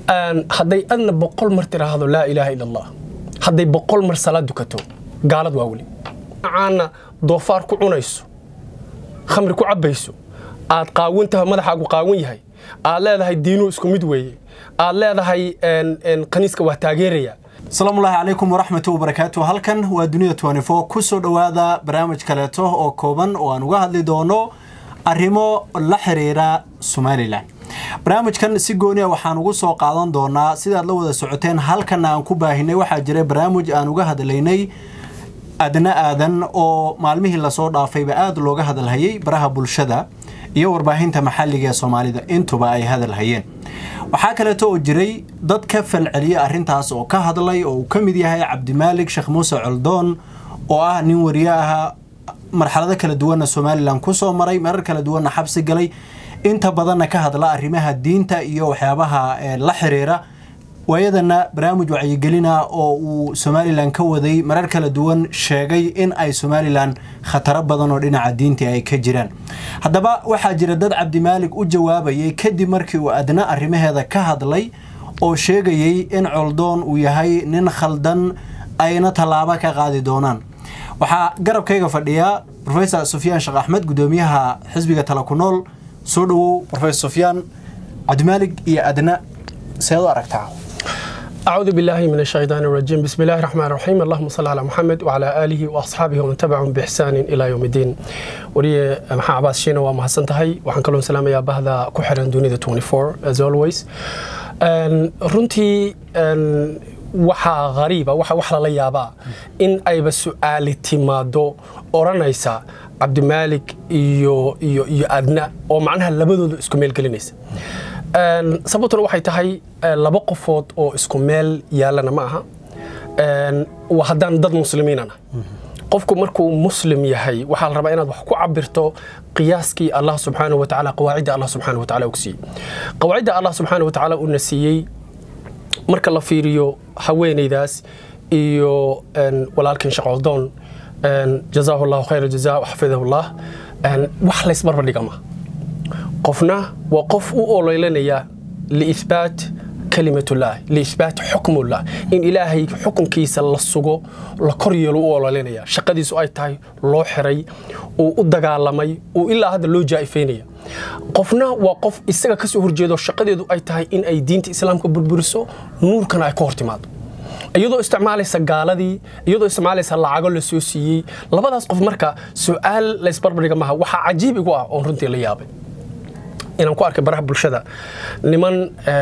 hadday adna boqol mar tiraahdo laa ilaaha illa allah hadday boqol mar salaad dukato gaalad waa wali caana doofaar ku cunayso khamri ku cabayso aad qaawantahay madaxaagu qaawan yahay aad leedahay diinu isku mid weeye aad leedahay qaniiska waa taageeraya السلام عليكم ورحمة الله وبركاته. هلكن ودنيا 24 كسر دوادا برامج كلاته أو كوبن وأنوجه اللي دونه أريمو لحريرة سوماليلاند. برامج كان سيجونيا وحنوجه سوق عضان دونا سيد الله ساعتين هلكن أنكوبه هنا وحجري برامج أنوجه هذا ليني أدنى آذن أو معلمه اللي صار في بعض لوجه هذا الهيي براه بالشدة يور باهين تمحلي سومالي ده أنتوا بقى هذا الهيين. وحاكلته جري ضد كفل عليا أرنتاس أو كهذلي أو كمديها عبد المالك شيخ موسى علدون أو نورياها مرحلة كلا دونا سومالي لانكوسو مري مر كلا دونا حبس جلي أنت بدنا كهذلا أرمها الدين تأيو حيابها لحريرة ويدنا برامج وعي جلنا أو سومالي لانكو ذي مرر كلا دون شاقي إن أي سومالي لان خطر بدنا ورينا عدين تأي كجيران هذا بقى واحد جردد عبد المالك وجوابه يكدي مركي وأدنى أرمي هذا كهذلي أو شاقي إن علدون ويهاي ننخلدن أين طلابة كغادي دونان وحا قرب كيغا فرديا بروفيسور سفيان شيخ أحمد قدوميها حزبية تلاكونول سودو بروفيسور سفيان عبد المالك يا أدنى سيدو أركتعه أعوذ بالله من الشيطان الرجيم بسم الله الرحمن الرحيم اللهم صل على محمد وعلى آله وأصحابه ومن تبعهم بإحسان إلى يوم الدين وري محا عباس شينا ومحسنتهي وحن كلهم سلام يا بهذا كحرا دوني 24 as always runtii waxa غريبة waxa la yaabaa in ay su'aal timaado oranaysa عبد المالك iyo adna oo macnaha labadoodu isku meel gelinaysa sababtuna waxay tahay laba qofood oo isku meel yaalana ma aha waa haddaan dad muslimiinana qofku markuu muslim yahay waxa la rabaa inaad wax ku cabirto qiyaaskii Allah subhanahu wa ta'ala qawaacida Allah subhanahu wa ta'ala ugsii qawaacida Allah subhanahu wa ta'ala uu nasiyay marka la fiiriyo haweeneydaas iyo walaalkan shaqaldoon jazaahu Allah khayra jazaa wa hafizahu Allah wax la isbarbar dhigama قفنا وقف أوليلنا لإثبات كلمة الله لإثبات حكم الله إن إلهي حكم كيس الله السجو لكريه أوليلنا شقدي سؤال تاي لوحري ودقالمي وإلا هذا لو جاي فينيا قفنا وقف استجا كسر جدو شقدي دو أي تاي إن أي دين الإسلام كبربرسو نور كان أيكورتي ماد iyadoo isticmaalaysa gaaladii iyadoo isticmaalaysa lacago la soo siiyay labadaas qof marka su'aal la isbarbardhiga ma waxa cajiib igu ah oo runtii la yaabay inaan ku arkay baraha bulshada niman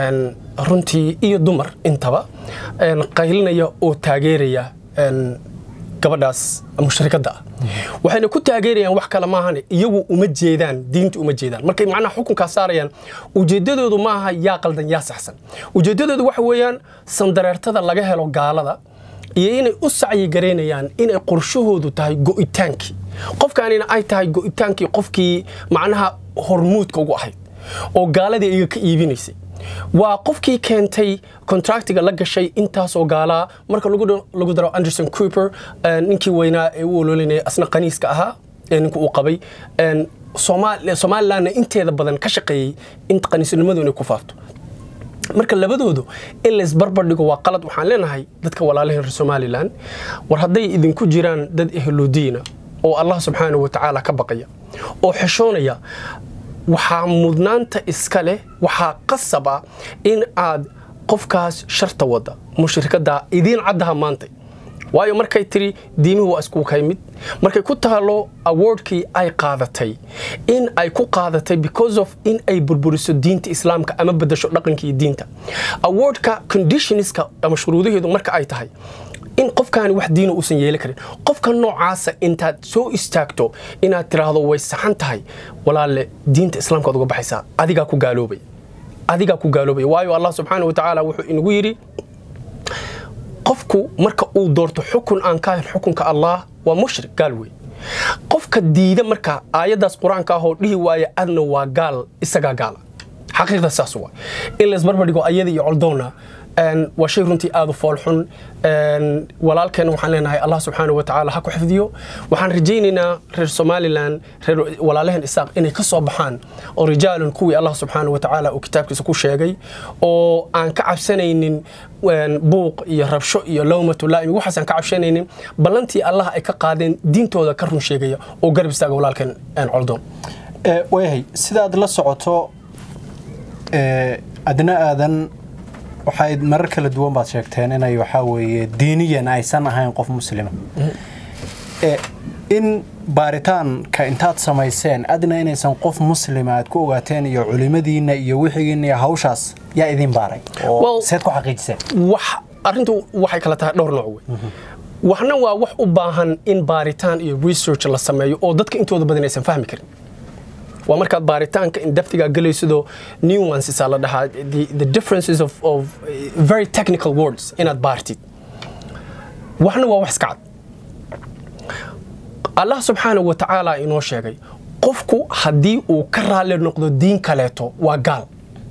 runtii iyo dumar intaba qaylinaya oo taageeraya gabadhaas mushrikada waxayna ku taageerayaan wax kale ma ahan iyagu uma jeedaan diinta uma jeedaan markay macnaha xukunka saarayaan ujeedadoodu ma aha yaa qaldan yaa saxsan ujeedadoodu waxa weeyaan sandareertada laga helo gaalada iyo inay u sacyi gareynayaan inay qorshahoodu tahay go'itaankii qofkaanina ay tahay go'itaankii qofkii macnaha hormuudka ugu ahayd oo gaaladii iyaga ka iibinaysay waa qofkii keentay contractiga la gashay intaas oo gaala marka lagu daro Anderson Cooper ninkii weynaa ee uu ololinay asna qaniiska ahaa ninku uu qabay Soomaaliland inteeda badan ka shaqeeyay inta qaniisnimadu inay ku faafto marka labadoodu in la isbarbar dhigo waa qalad waxaan leenahay dadka walaalaha Soomaaliland war haday idinku jiraan dad ehludiina oo Allah subhanahu wa ta'ala ka baqaya oo xishoonaya waxa mudnaanta iska leh waxa qasaba in aad qofkaas sharta wada mushrikada idin cadaha maantay waayo markay tiri diimuhu waa isku kaymid markay ku taalo awardkii ay qaadatay in ay ku qaadatay because of in ay burburiso diinta islaamka ama bedasho dhaqankii diinta awardka conditionska ama shuruudaheedu marka ay tahay in qofkaani wax diin uusan yeeli karin qofka noocaas intaad soo istaagto inaad tiraahdo way saxan tahay walaale diinta islaamka uga baxaysa adiga ku gaaloobay waayo Allah subhanahu wa ta'ala wuxuu inagu yiri qofku marka uu doorto xukun aan ka ahayn xukunka Allah waa mushrik gaalwey qofka diida marka aayadaas quraanka ah oo dhihi waaya adna waa gaal isaga gaala حقيقة ساسوا إلا إسبربر ديجو أيدي يعلدونا وشيء رنتي آذو فالحون ولكن وحنا هاي الله سبحانه وتعالى حكوا حفظيه وحن رجينا رجال سوماليلاند ولا لهن إساق إنه كصوب حان ورجال قوي الله سبحانه وتعالى وكتاب كسكو شيء أو عن كعب سنين بوق يهرب شو يلومة الله وحسن كعب سنين بلنتي الله كقادين دين تودا كرم شيء أو قرب إساق ولكن علدون وهي سيداد الله سعته أدنى آذن waxay marar kala duwan baad sheegteen inay waxa weeye diiniyan aysan ahayn qof muslima in baaritaan ka intaad samayseen adna inaysan qof muslima aad ku ogaateen iyo culimadiina iyo wixigiina iyo hawshaas yaa idin baaray oo seed ku xaqiijiseen wax arintu waxay kala tahay dhowr nooc waxna waa wax u baahan in baaritaan iyo research la sameeyo oo dadka intooda badan aysan fahmi karin ومركز باريتان كإن دفتيجا جلسوا nuances على ده the differences of very technical words in البارتي وإحنا وواحد قاعد الله سبحانه وتعالى إنه شيء قفكو هدي وكرر للنقد الدين كلاته وقال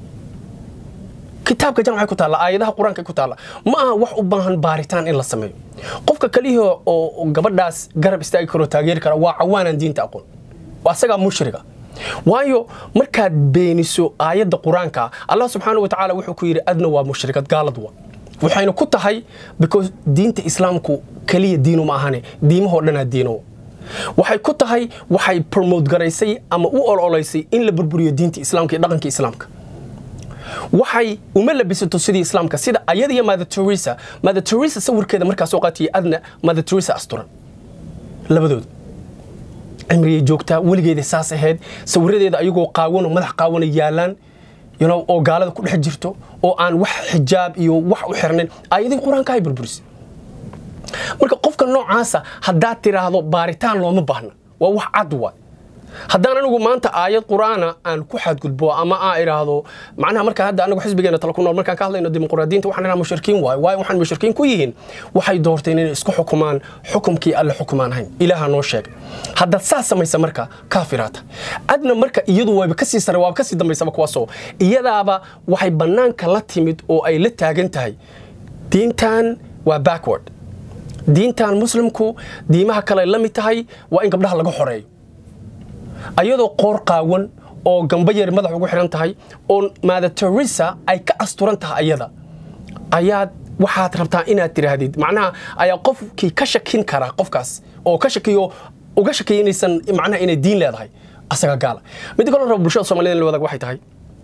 كتاب كجمع كتالة آية ده قرآن كتالة ما وح أباهن باريتان إلا سميه قفك كليه وقبل ناس قرب استأجروا تغيير كرا وعوانا دين تأقول وأسجع مشرقة waayo markaad beeniso aayada quraanka Allah subhanahu wa ta'ala wuxuu ku yiri adna waa mushrikad gaalad waxayna ku tahay because diinta islaamku kaliya diinu ma ahane diimaha dhanaa diino waxay ku tahay waxay promote garaysay ama u ololeysay in la burburiyo diinta islaamka iyo dhaqanka islaamka waxay uma labisato sidii islaamka sida ayada iyo Mother Teresa sawirkeeda markaas soo qaatay adna Mother Teresa asturan labadood عمري جوكتا ولقيت ساس هاد سوريدي إذا أيقو قاون ومدح قاون يالان أو قال هذا كل حجرته أو عن وح حجاب وح وحرنين أيدي القرآن كاي بربرس مركب قفك النوع عاسى هدات ترى هذا باريتان لو مبهنا ووح عدوى هدانا نقول ما أنت آيات قرآن أن كحد قل بوا أما آير هذا معناها مركب هذا أنا وحسب جينا تلاقون مركب كهلا إنه ديمقراطيين وحنا مشركين واي وحنا مشركين كويين وحي دورتين إسكو حكمان حكم كي الله حكمان هين إلها نوشك هذا ساس ما يسمرك كافرات أدنى مركب يدو وبكسي سر وبكسي دم يسمك واسو يدا أبا وحي بنان كلاتيمد أو أي لتاجنتهاي دينتان وباكورد دينتان مسلمكو ديمها كلا لم يتهاي وإن قبلها لقوا حري ayadoo qoor qaawan oo gambayar madax ugu xiran tahay oo Mother Teresa ay ka asturan tahay ayada ayaad waxaad rabtaa inaad tiraahdid macnaha ayaa qofkii ka shakin kara qofkaas oo ka shakiyo uga shakiinaysan macnaha inay diin leedahay asaga gaala mid kale rabo bulshada Soomaaliyeed la wadaag waxay tahay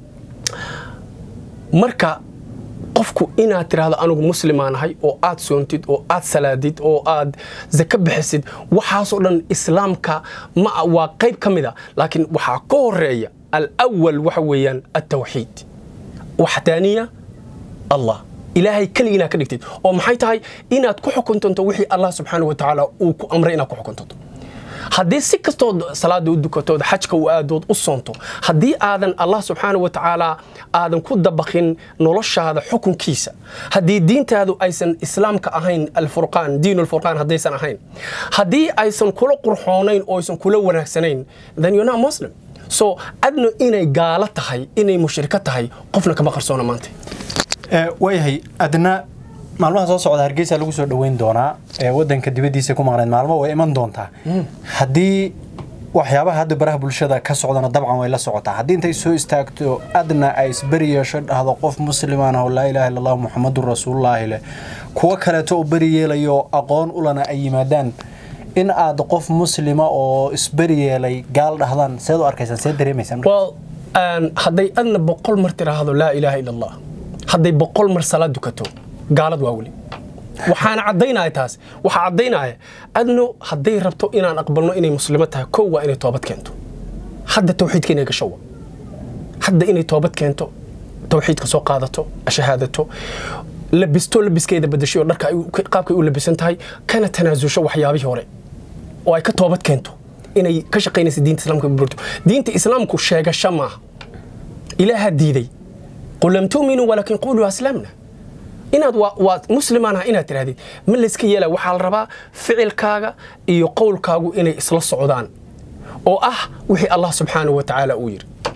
marka qofku inaad tiraahdo anigu muslimaanahay oo aad soontid oo aad salaadid oo aad zakab bixisid waxaas oo dhan islaamka ma waa qayb kamida laakiin waxa ka horeeya al-awwal waxa weeyaan at-tawhid wahdaaniya Allah ilaahay kaliya ka dhigtid oo maxay tahay inaad ku xukunto wixii Allah subhanahu wa ta'ala uu ku amray inaad ku xukunto haddii si kastoo salaada u dukato xajka u aadood u soonto haddii aadan Allah subhanahu wa ta'ala aadan ku dabaqin noloshaada xukunkiisa haddii diintaadu aysan islaamka ahayn al-furqaan diinul furqaan hadaysan ahayn haddii aysan kula qurxoonayn oo aysan kula wanaagsanayn then you're not Muslim so adno inay gaala tahay inay mushrika tahay qofna kama qarsoona maanta wayhay adna maalmaha soo socda Hargeysa lagu soo dhaweyn doonaa wadanka dibadiisa ku maqnaan maalmo way iman doontaa hadii waxyaabaha hadda baraha bulshada ka socdana dabcan way la socotaa hadii intay soo istaagto adna ay isbariyeesho dhahdo qof muslimaan oo la ilaaha illa allah muhammadur rasuulullah ila kuwa kale to bariyeelayo aqoon u lana ay yimaadaan in aad qof muslima oo isbariyeelay gaal dhahdaan seed u arkaysan seed dareemaysan well haday adna 100 mar tiraahdo la ilaaha illa allah haday 100 mar salaad dukato gaalad waa wali waxaan cadeynaa taas waxa cadeynaa adno haday rabto inaan aqbalno inay muslimo tahay koow waa inay toobad keento hadda tawxiidkeena ka shawa hadda inay toobad keento tawxiidka soo qaadato shahaadato labiskeeda badasho dharka ay qaabka u labisan tahay kana tanaasusho waxyaabihii hore oo ay ka toobad keento inay ka shaqeynayso diinta islaamka burto diinta islaamku sheegasho ma ilaaha diiday qul lam tu'minu walakin qulu aslamna inaad waa muslimaana inaad tirahdid ma la iska yeelaa waxa la rabaa ficilkaaga iyo qowlkaagu inay isla socdaan oo ah wixii Allah subhanahu wa ta'ala uu yiri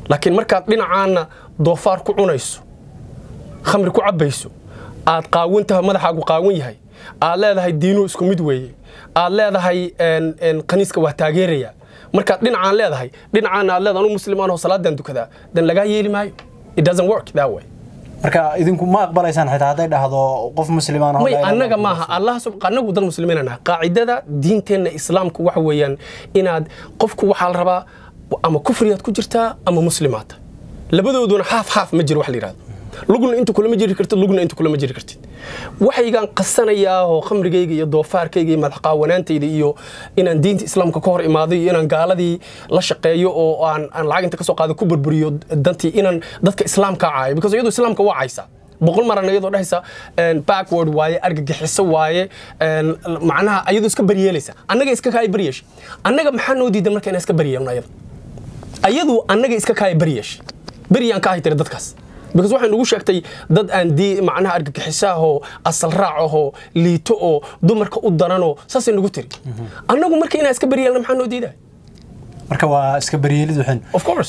laakiin markaad dhinacaana doofaar ku cunayso khamri ku cabayso aad qaawantahay madaxaagu qaawan yahay aad leedahay diinu isku mid weeye aad leedahay qaniiska waa taageeraya markaad dhinacaan leedahay dhinacaana aad leedahay anu muslimaan oo salaadan dukadaa dan laga yeeli maayo it doesn't work that way marka idinku ma aqbalaysaan xitaa haday dhahdo qof muslimaan oo annaga maaha allah subhanahu dad muslimiinana qaacidada diinteena islaamku waxa weeyaan inaad qofku waxa la rabaa ama kufriyaad ku jirtaa ama muslimaad labadooduna haaf ma jiro wax la yiraahdo lugna inta kula ma jiri kartid lugna inta kula ma jiri kartid waxaygan qasanayaa oo khamrigayga iyo doofaarkayga iyo madax qaawanaantayda iyo inaan diinta islaamka ka hor imaaday iyo inaan gaaladii la shaqeeyo oo aan lacag inta ka soo qaado ku burburiyo dantii inaan dadka islaamka caayo because iyadoo islaamka waa caysa boqol maran iyadoo dhahaysa backward waaye argagixiso waaye macnaha iyadoo iska bariyeelaysa annaga iska kaay bariyeesh annaga maxaa noo diidan marka inaan iska bariyeelno ayadu annaga iska kaay bariyeesh bariyaan ka haytay dadkaas because waxaan ugu sheegtay dad aan macnaha argagixisaahoo asal raacaho liito oo dumarka u daranoo saasay nagu tiri annagu marka inaan iska bariyeelno maxaa noo diidaa marka waa iska bariyeelid waxaan of course